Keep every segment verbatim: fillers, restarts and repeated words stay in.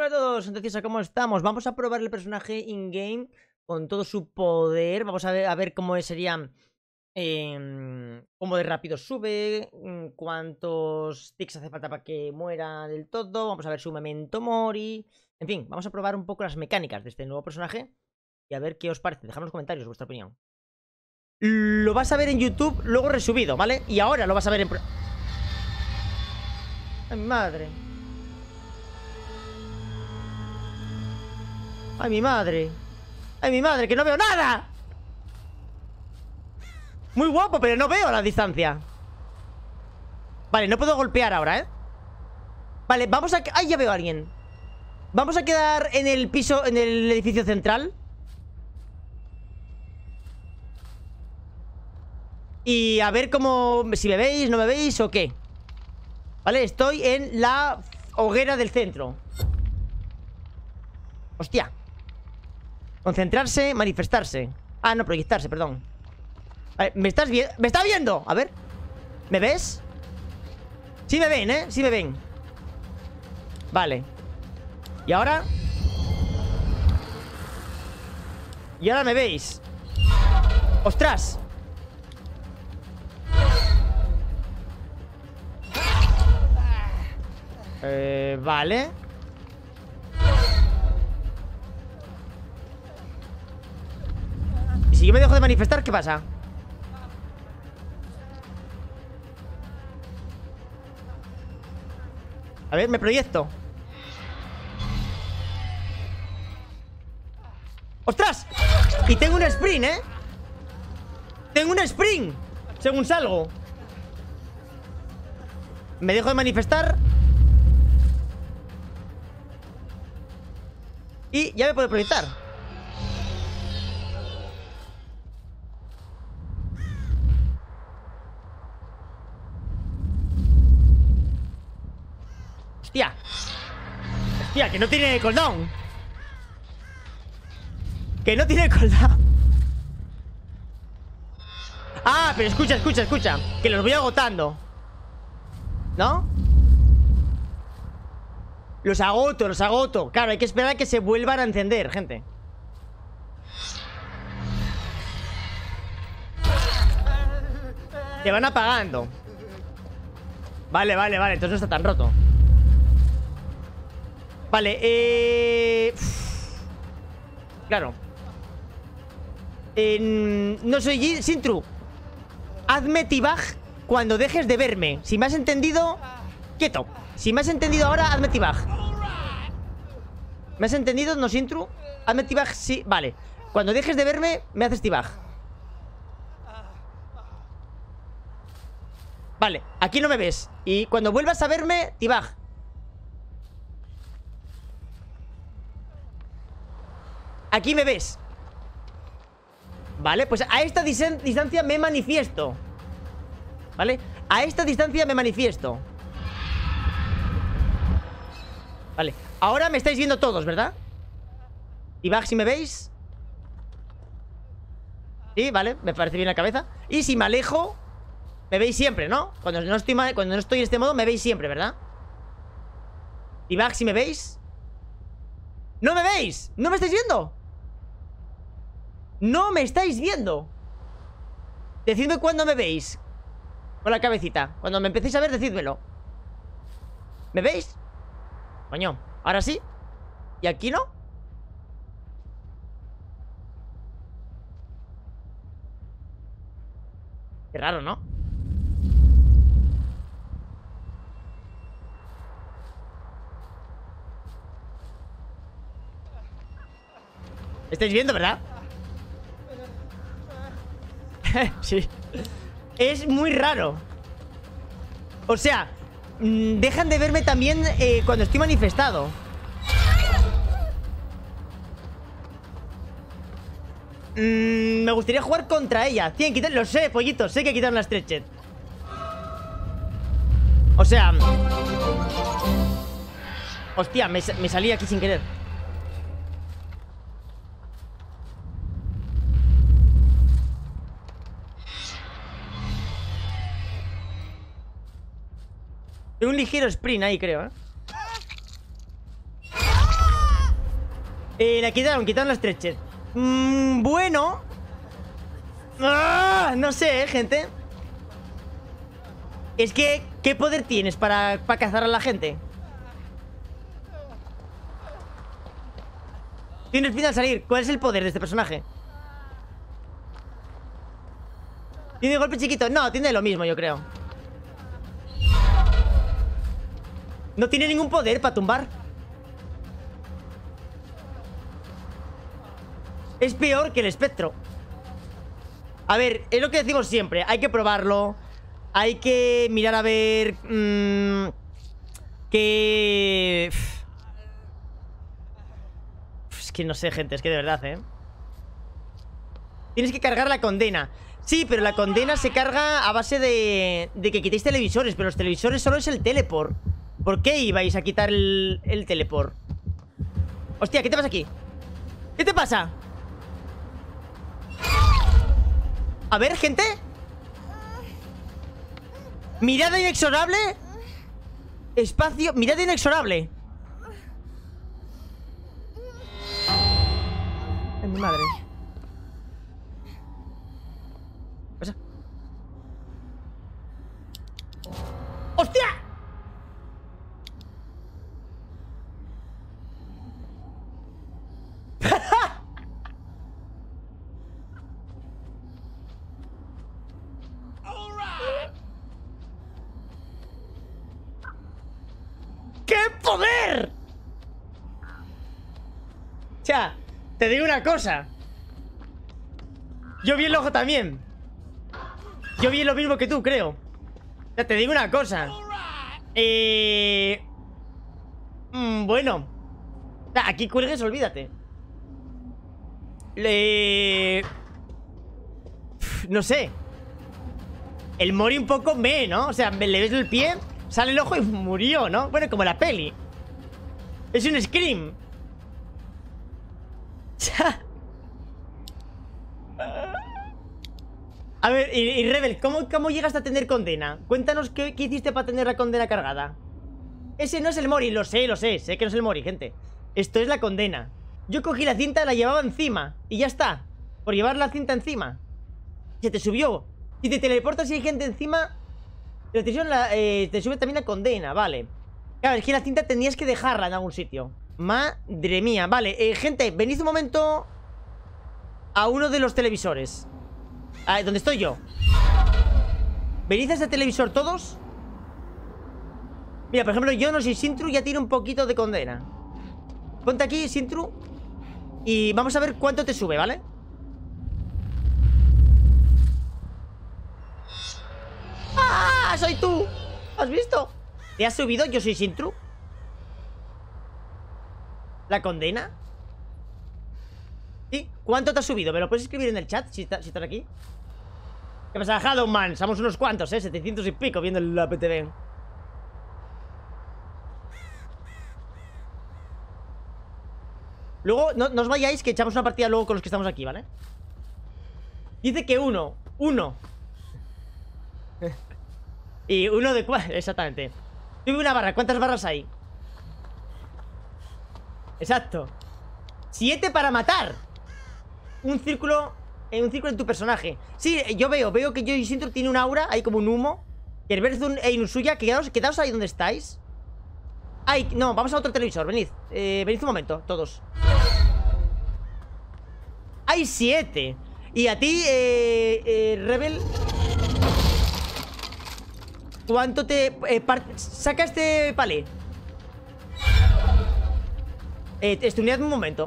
Hola a todos, entonces, ¿cómo estamos? Vamos a probar el personaje in-game con todo su poder. Vamos a ver, a ver cómo sería, eh, cómo de rápido sube, cuántos ticks hace falta para que muera del todo. Vamos a ver su memento mori. En fin, vamos a probar un poco las mecánicas de este nuevo personaje y a ver qué os parece. Dejadme en los comentarios vuestra opinión. Lo vas a ver en YouTube luego resubido, ¿vale? Y ahora lo vas a ver en... ¡Ay, mi madre! ¡Ay, mi madre! ¡Ay, mi madre! ¡Que no veo nada! Muy guapo, pero no veo a la distancia. Vale, no puedo golpear ahora, ¿eh? Vale, vamos a... ¡Ay, ya veo a alguien! Vamos a quedar en el piso, en el edificio central. Y a ver cómo... Si me veis, no me veis o qué. Vale, estoy en la hoguera del centro. Hostia. Concentrarse, manifestarse. Ah, no, proyectarse, perdón. Vale, ¿me estás viendo? ¡Me está viendo! A ver. ¿Me ves? Sí me ven, ¿eh? Sí me ven. Vale. ¿Y ahora? ¿Y ahora me veis? ¡Ostras! Eh, vale. ¿Y si yo me dejo de manifestar, qué pasa? A ver, me proyecto. ¡Ostras! Y tengo un sprint, ¿eh? Tengo un sprint según salgo. Me dejo de manifestar y ya me puedo proyectar. Hostia. Hostia, que no tiene cooldown. Que no tiene cooldown. Ah, pero escucha, escucha, escucha. Que los voy agotando, ¿no? Los agoto, los agoto. Claro, hay que esperar a que se vuelvan a encender, gente. Te van apagando. Vale, vale, vale, entonces no está tan roto. Vale, eh... Claro. eh, No soy Sintru. Hazme tibaj cuando dejes de verme. Si me has entendido, quieto. Si me has entendido ahora, hazme tibaj. ¿Me has entendido? No, Sintru. Hazme tibaj, sí, vale. Cuando dejes de verme, me haces tibaj. Vale, aquí no me ves. Y cuando vuelvas a verme, tibaj. Aquí me ves. Vale, pues a esta distancia me manifiesto. ¿Vale? A esta distancia me manifiesto. Vale, ahora me estáis viendo todos, ¿verdad? Tibaj, si me veis. Sí, vale, me parece bien la cabeza. Y si me alejo, me veis siempre, ¿no? Cuando no estoy, cuando no estoy en este modo, me veis siempre, ¿verdad? Tibaj, si me veis. ¡No me veis! ¡No me estáis viendo! ¡No me estáis viendo! Decidme cuándo me veis. Con la cabecita. Cuando me empecéis a ver, decídmelo. ¿Me veis? Coño, ahora sí. ¿Y aquí no? Qué raro, ¿no? ¿Me estáis viendo, verdad? Sí. Es muy raro. O sea, mmm, dejan de verme también eh, cuando estoy manifestado. mmm, Me gustaría jugar contra ella. Tienen que quitar, lo sé, pollitos. Sé que quitar la stretched. O sea, hostia, me, me salí aquí sin querer. Tengo un ligero sprint ahí, creo, ¿eh? Eh, la quitaron, quitaron la stretcher. Mm, bueno. ¡Ah! No sé, eh, gente. Es que, ¿qué poder tienes para, para cazar a la gente? Tienes pinta al salir. ¿Cuál es el poder de este personaje? ¿Tiene golpe chiquito? No, tiene lo mismo, yo creo. No tiene ningún poder para tumbar. Es peor que el espectro. A ver, es lo que decimos siempre. Hay que probarlo. Hay que mirar a ver... Mmm, que... Es que no sé, gente. Es que de verdad, ¿eh? Tienes que cargar la condena. Sí, pero la condena se carga a base de, de que quitéis televisores. Pero los televisores solo es el teleport. ¿Por qué ibais a quitar el, el teleport? Hostia, ¿qué te pasa aquí? ¿Qué te pasa? A ver, gente. Mirada inexorable. Espacio, mirada inexorable. Ay, mi madre. ¿Qué pasa? ¡Hostia! ¡Qué poder! O sea, te digo una cosa. Yo vi el ojo también. Yo vi lo mismo que tú, creo. O sea, te digo una cosa. Eh... Mm, bueno. O sea, aquí cuelgues, olvídate. Le... No sé. El Mori un poco me, ¿no? O sea, le ves el pie, sale el ojo y murió, ¿no? Bueno, como la peli. Es un Scream. A ver, y, y Rebel, ¿cómo, ¿cómo llegaste a tener condena? Cuéntanos qué, qué hiciste para tener la condena cargada. Ese no es el Mori, lo sé, lo sé. Sé que no es el Mori, gente. Esto es la condena. Yo cogí la cinta, la llevaba encima y ya está. Por llevar la cinta encima. Se te subió. Si te teleportas y hay gente encima, te, te, la, eh, te sube también la condena, vale. Claro, es que la cinta tenías que dejarla en algún sitio. Madre mía, vale, eh, gente, venid un momento a uno de los televisores. Ah, ¿dónde estoy yo? Venid a ese televisor todos. Mira, por ejemplo, yo no soy Sintru, ya tiene un poquito de condena. Ponte aquí, Sintru, y vamos a ver cuánto te sube, ¿vale? ¡Ah! ¡Soy tú! ¿Has visto? ¿Te has subido? Yo soy Sintru. ¿La condena? ¿Sí? ¿Cuánto te has subido? ¿Me lo puedes escribir en el chat si, está, si estás aquí? ¿Qué pasa, Shadowman? Somos unos cuantos, ¿eh? setecientos y pico viendo la P T V. Luego, no, no os vayáis, que echamos una partida luego con los que estamos aquí, ¿vale? Dice que uno. Uno. Y uno de cuatro. Exactamente. Sube una barra. ¿Cuántas barras hay? Exacto. Siete para matar. Un círculo. En un círculo en tu personaje. Sí, yo veo. Veo que yo y Sintru tiene un aura. Hay como un humo. Kerberzun e Inusuya. Quedaos, quedaos ahí donde estáis. Ay, no, vamos a otro televisor. Venid. Eh, venid un momento, todos. Hay siete. Y a ti, eh, eh, Rebel. ¿Cuánto te... Eh, saca este palé. Eh, estudiadme un momento.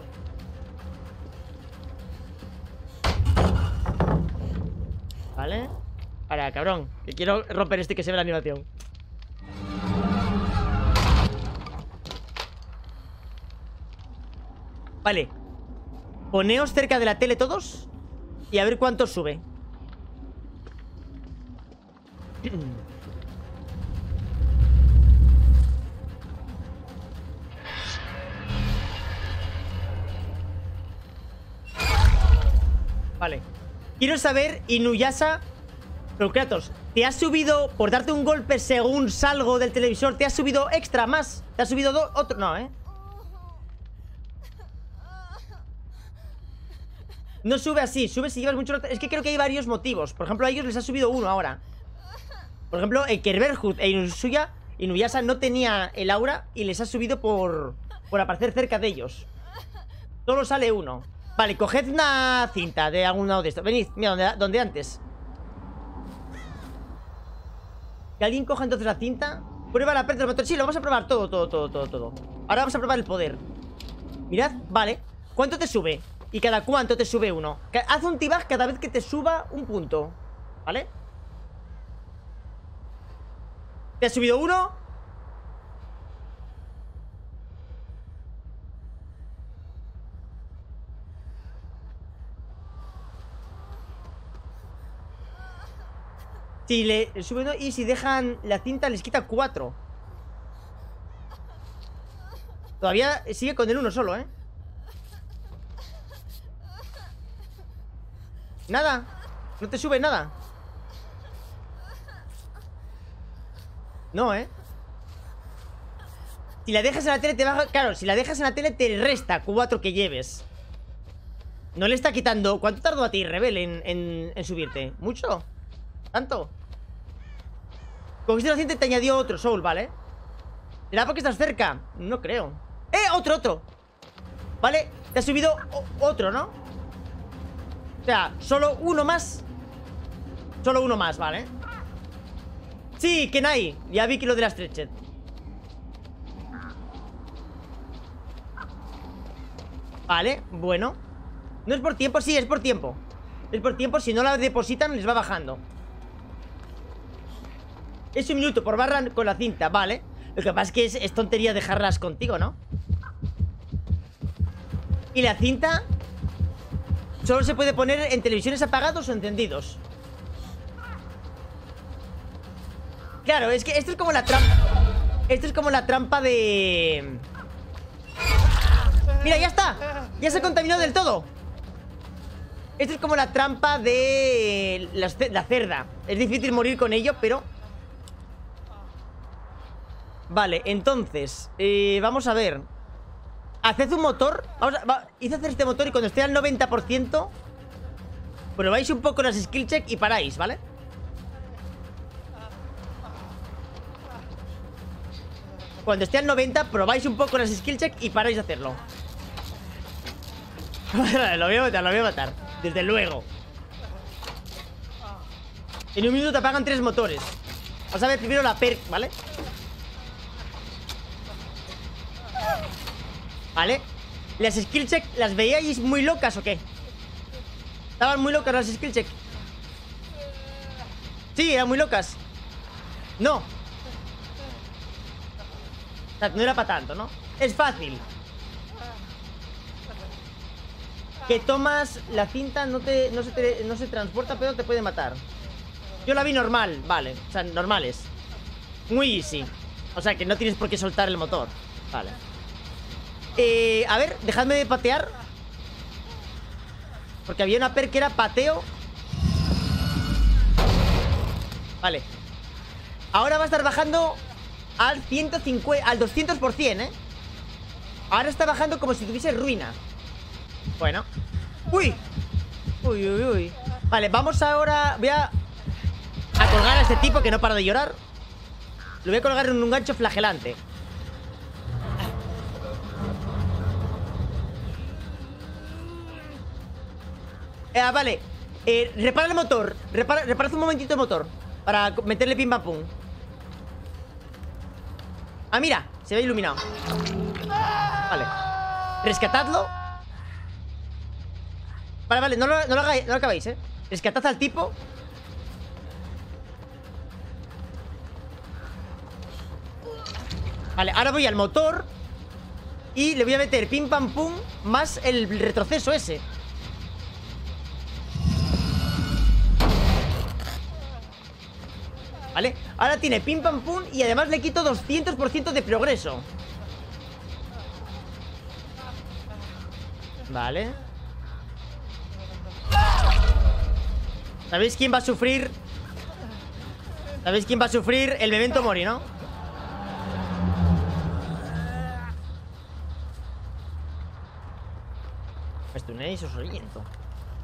Vale. Ahora, cabrón, que quiero romper este que se ve la animación. Vale. Poneos cerca de la tele todos y a ver cuánto sube. Vale. Quiero saber, Inuyasha. Pero Kratos, ¿te has subido por darte un golpe según salgo del televisor? ¿Te has subido extra más? ¿Te has subido otro? No, ¿eh? No sube así, sube si llevas mucho... Es que creo que hay varios motivos. Por ejemplo, a ellos les ha subido uno ahora. Por ejemplo, el Kerberhut e Inusuya, Inuyasha no tenía el aura y les ha subido por... por aparecer cerca de ellos. Solo sale uno. Vale, coged una cinta de algún lado de esto. Venid, mira, donde, donde antes. Que alguien coja entonces la cinta. Prueba la pérdida del motor. Sí, lo vamos a probar todo, todo, todo, todo, todo. Ahora vamos a probar el poder. Mirad, vale. ¿Cuánto te sube? Y cada cuánto te sube uno. Haz un tibag cada vez que te suba un punto. ¿Vale? ¿Te ha subido uno? Si le sube uno y si dejan la cinta les quita cuatro. Todavía sigue con el uno solo, ¿eh? Nada. No te sube nada. No, ¿eh? Si la dejas en la tele te baja... Claro, si la dejas en la tele te resta cuatro que lleves. No le está quitando... ¿Cuánto tardó a ti, Rebel, en, en, en subirte? ¿Mucho? ¿Tanto? Cogiste la cinta y te añadió otro Soul, ¿vale? ¿Será porque estás cerca? No creo. ¡Eh! ¡Otro, otro! ¿Vale? Te ha subido otro, ¿no? O sea, solo uno más. Solo uno más, ¿vale? Sí, Kenai. Ya vi que lo de la Stretched. Vale, bueno. No es por tiempo, sí, es por tiempo. Es por tiempo, si no la depositan les va bajando. Es un minuto por barra con la cinta, vale. Lo que pasa es que es, es tontería dejarlas contigo, ¿no? Y la cinta solo se puede poner en televisiones apagados o encendidos. Claro, es que esto es como la trampa. Esto es como la trampa de... Mira, ya está. Ya se ha contaminado del todo. Esto es como la trampa de la, la cerda. Es difícil morir con ello, pero... Vale, entonces eh, vamos a ver. Haced un motor. Vamos a, va, hice hacer este motor y cuando esté al noventa por ciento probáis un poco las skill check y paráis, ¿vale? Cuando esté al noventa, probáis un poco las skill check y paráis de hacerlo. Lo voy a matar, lo voy a matar. Desde luego. En un minuto te apagan tres motores. Vamos a ver primero la perk, ¿vale? Vale. Las skill check, ¿las veíais muy locas o qué? Estaban muy locas las skill check. Sí, eran muy locas. No. O sea, no era para tanto, ¿no? Es fácil. Que tomas la cinta, no, te, no, se te, no se transporta, pero te puede matar. Yo la vi normal, vale. O sea, normales. Muy easy. O sea, que no tienes por qué soltar el motor. Vale. Eh, a ver, dejadme de patear. Porque había una perk que era pateo. Vale. Ahora va a estar bajando al ciento cincuenta, al doscientos por ciento, ¿eh? Ahora está bajando como si tuviese ruina. Bueno. ¡Uy! Uy, uy, uy. Vale, vamos ahora... Voy a... a colgar a este tipo que no para de llorar. Lo voy a colgar en un gancho flagelante. Eh, vale. Eh, repara el motor. Repara, repara un momentito el motor para meterle pim pam pum. Ah, mira, se ve iluminado. Vale. Rescatadlo. Vale, vale, no lo, no lo hagáis, no lo acabéis, eh. Rescatad al tipo. Vale, ahora voy al motor y le voy a meter pim pam pum más el retroceso ese. Vale, ahora tiene pim pam pum y además le quito doscientos por ciento de progreso. Vale. ¿Sabéis quién va a sufrir? ¿Sabéis quién va a sufrir? El Memento Mori, ¿no? ¿Me stunéis? Os oriento.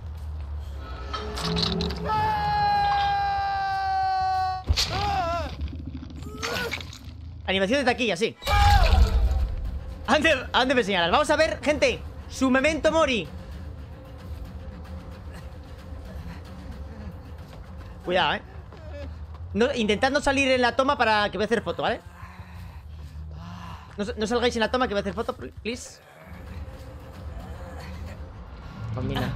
Animación de taquilla, sí. ¿A dónde, a dónde me señalas? Vamos a ver, gente. Su memento mori. Cuidado, eh. No, intentad no salir en la toma para que voy a hacer foto, ¿vale? No, no salgáis en la toma que voy a hacer foto, please. Combina.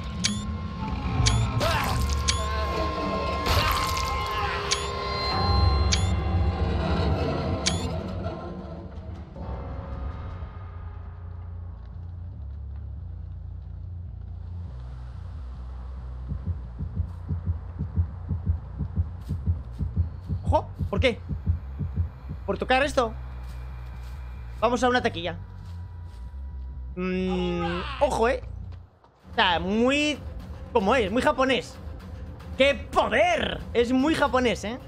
Ojo, ¿por qué? ¿Por tocar esto? Vamos a una taquilla. Mm, ojo, eh. O sea, muy... ¿Cómo es? Muy japonés. ¡Qué poder! Es muy japonés, eh.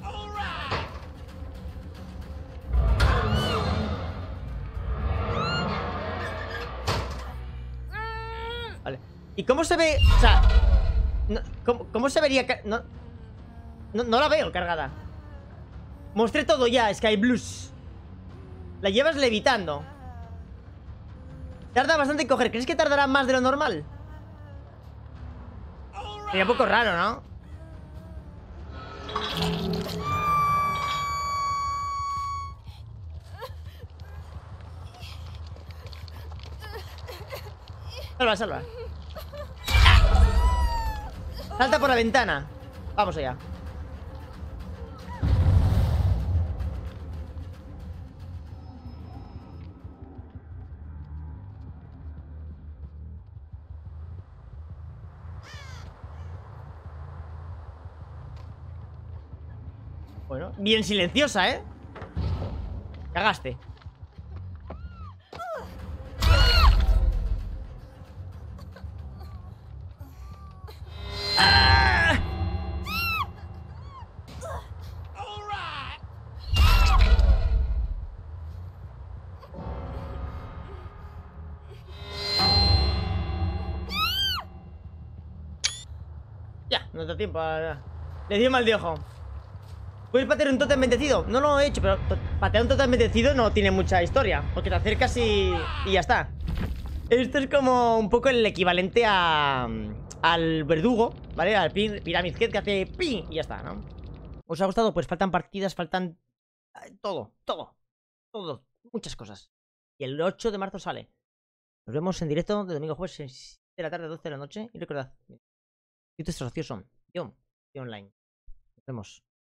Vale. ¿Y cómo se ve? O sea... No, ¿cómo, ¿Cómo se vería? No, no, no la veo cargada. Mostré todo ya, Sky Blues. La llevas levitando. Tarda bastante en coger. ¿Crees que tardará más de lo normal? Sería un poco raro, ¿no? Salva, salva. Salta por la ventana. Vamos allá. Bueno, bien silenciosa, ¿eh? Cagaste. ¡Ah! Ya, no da tiempo a... Le dio mal de ojo. ¿Puedes patear un tótem bendecido? No lo he hecho, pero patear un tótem bendecido no tiene mucha historia, porque te acercas y, y ya está. Esto es como un poco el equivalente a... al verdugo, ¿vale? Al Pyramid Head que hace pi y ya está, ¿no? ¿Os ha gustado? Pues faltan partidas, faltan... Todo, todo, todo, muchas cosas. Y el ocho de marzo sale. Nos vemos en directo de domingo a jueves, seis de la tarde a doce de la noche. Y recordad, si estos socios son yo y online. Nos vemos.